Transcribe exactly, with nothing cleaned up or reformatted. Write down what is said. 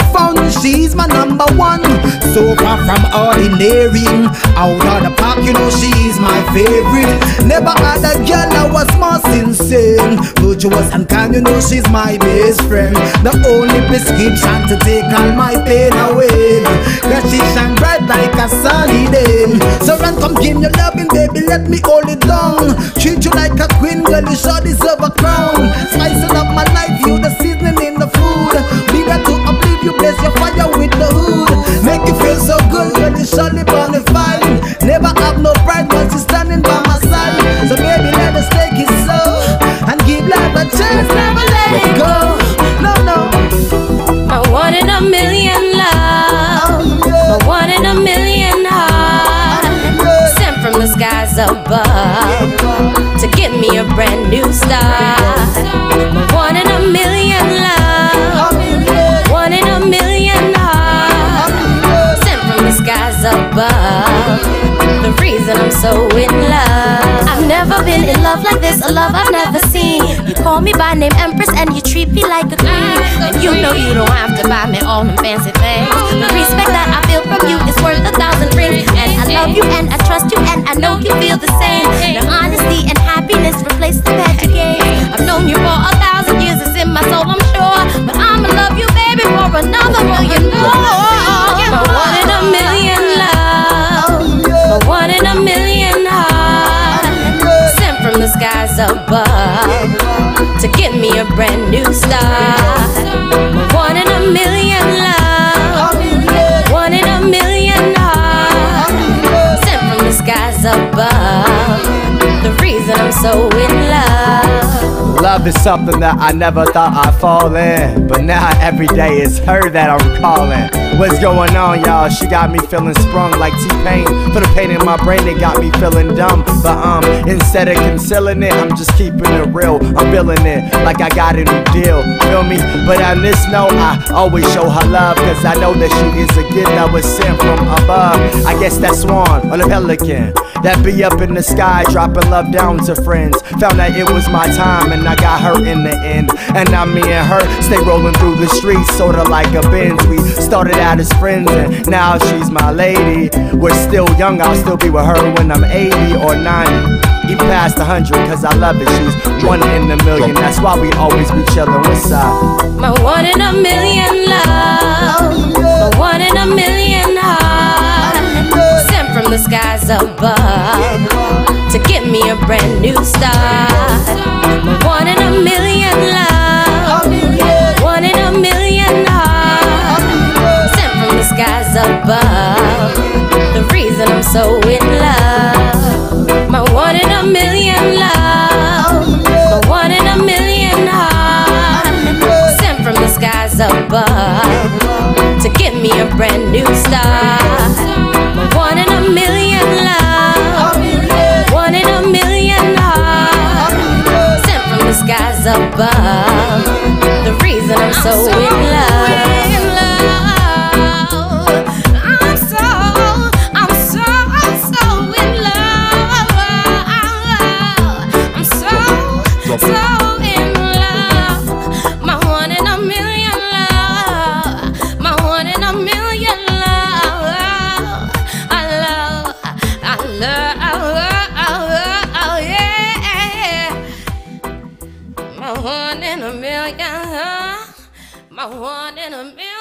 found she's my number one. So far from ordinary, out of the park, you know she's my favorite. Never had a girl that was more sincere, virtuous and kind, you know she's my best friend. The only prescription to take all my pain away, that she shine bright like a sunny day. So run, come give me your loving, baby, let me hold it down. Treat you like a queen, girl, you sure deserve a crown. Spicing up my life, you the seasoning in the food. Be there to uplift you, bless your fire with the hood. Make you feel so good, girl, you surely born to fight. Never have no pride, but she's standing by my side. So baby, let us take it slow and give life a chance, never let it go. No, no. My one in a million love, my one in a million heart, sent from the skies above to give me a brand new start. My one in a million love, one in a million heart, sent from the skies above. The reason I'm so in love. I've never been in love like this, a love I've never seen. You call me by name Empress and you treat me like a queen. And you know you don't have to buy me all them fancy things. The respect that I feel from you is worth a thousand rings. And I love you and I trust you and I know you feel the same. The honesty and happiness replace the magic game. I've known you for a thousand years, it's in my soul I'm sure. But I'ma love you baby for another million more. My one in a million love, my one in a million heart, sent from the skies above to give me a brand new start. My one in a million love, one in a million heart, sent from the skies above. The reason I'm so in love. Love is something that I never thought I'd fall in, but now every day it's her that I'm recalling. What's going on, y'all? She got me feeling sprung like T-Pain. For the pain in my brain, it got me feeling dumb. But um, instead of concealing it, I'm just keeping it real. I'm feeling it like I got a new deal, feel me? But on this note, I always show her love, cause I know that she is a gift that was sent from above. I guess that's Swan or the Pelican that be up in the sky, dropping love down to friends. Found that it was my time and I got her in the end. And now me and her stay rolling through the streets, sorta like a Benz. We started out as friends and now she's my lady. We're still young, I'll still be with her when I'm eighty or ninety, even past a hundred, cause I love it. She's one in a million, that's why we always be chillin'. What's up? My one in a million love, my one in a million heart, sent from the skies above to give me a brand new start. My one in a million love, one in a million heart, sent from the skies above. The reason I'm so in love. My one in a million love, my one in a million heart, sent from the skies above to give me a brand new start. My one in a million love, one in a million heart, sent from the skies above. The reason I'm so in love. My one in a million, my one in a million.